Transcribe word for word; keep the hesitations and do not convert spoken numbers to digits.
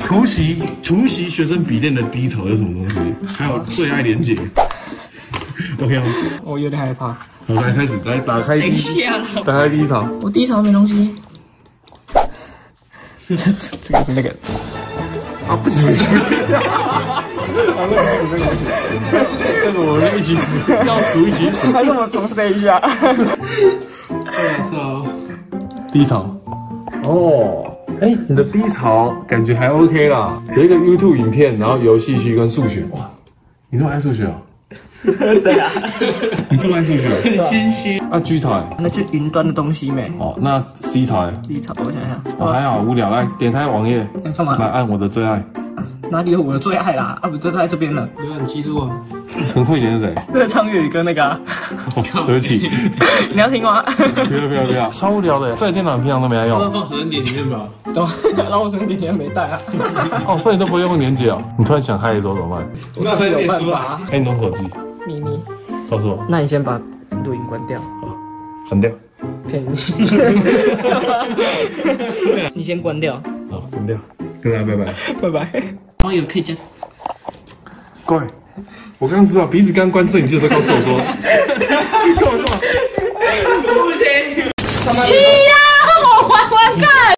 突袭突袭学生笔电的低潮是什么东西？还有最爱连结。OK 吗？ 我有点害怕。 好，来开始，来打开。等一下啦， 打开低潮。 我低潮没东西。这这这个是那个。 啊，不行不行不行！啊，那个不行，那个不行，那个我们一起死，要死一起死。 还让我重塞一下。 我操！低潮。哦，哎，你的低潮感觉还 OK 啦。有一个 YouTube 影片，然后游戏区跟数学。哇，你这么爱数学哦？ 对啊。 你这么爱数学？很心虚。啊 ，G 潮哎。 那就云端的东西没。 哦，那 C 潮哎。 C 潮，我想想。 哦，还好无聊，来点开网页。 干嘛？ 来按我的最爱。 哪里有我的最爱啦？啊，不就在这边了。浏览记录啊。 陈慧娴是谁？ 那个唱粤语歌那个、啊。 对不起。 你要听吗？ 不要不要不要，超无聊的。这台电脑平常都没在用。 要放水点里面吧。 懂。然后我水点点没带啊。 哦，所以你都不会用连结哦。你突然想嗨的时候怎么办？ 那是有办法。 哎，你用手机。 咪咪。 告诉我。 那你先把录音关掉。 好，关掉。 骗你。你先关掉。 好，关掉。跟大家拜拜。 拜拜。网友可以加。 乖，我刚刚知道鼻子刚关摄影机的时候告诉我说，跟我说， 不行。 是啊，我玩玩看。